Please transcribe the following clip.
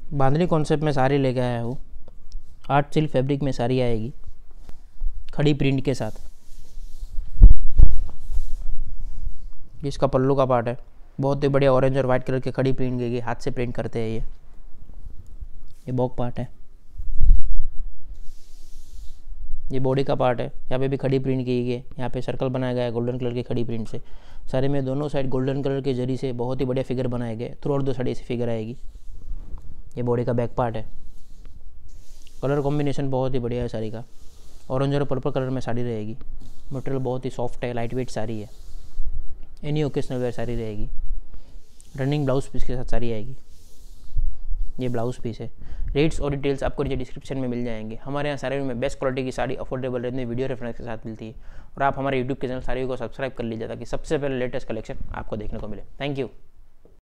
बांधनी concept में साड़ी लेके आया हूँ। आर्ट सिल्क फैब्रिक में साड़ी आएगी खड़ी प्रिंट के साथ। इसका पल्लू का पार्ट है, बहुत ही बढ़िया ऑरेंज और वाइट कलर के खड़ी प्रिंट गई, हाथ से प्रिंट करते हैं ये बॉक पार्ट है। ये बॉडी का पार्ट है, यहाँ पे भी खड़ी प्रिंट की गई है, यहाँ पे सर्कल बनाया गया है गोल्डन कलर की खड़ी प्रिंट से। सारे में दोनों साइड गोल्डन कलर के जरी से बहुत ही बढ़िया फिगर बनाए गए। थ्रू आउट दो साइड ऐसी फिगर आएगी। ये बॉडी का बैक पार्ट है। कलर कॉम्बिनेशन बहुत ही बढ़िया है साड़ी का। ऑरेंज और पर्पल कलर में साड़ी रहेगी। मटेरियल बहुत ही सॉफ्ट है, लाइट वेट साड़ी है। एनी ओकेशनल वेयर साड़ी रहेगी। रनिंग ब्लाउज पीस के साथ साड़ी आएगी। ये ब्लाउज पीस है। रेट्स और डिटेल्स आपको नीचे डिस्क्रिप्शन में मिल जाएंगे। हमारे यहाँ साड़ी में बेस्ट क्वालिटी की साड़ी अफोर्डेबल रेट में वीडियो रेफरेंस के साथ मिलती है। और आप हमारे यूट्यूब के चैनल साड़ी को सब्सक्राइब कर लीजिए ताकि सबसे पहले लेटेस्ट कलेक्शन आपको देखने को मिले। Thank you.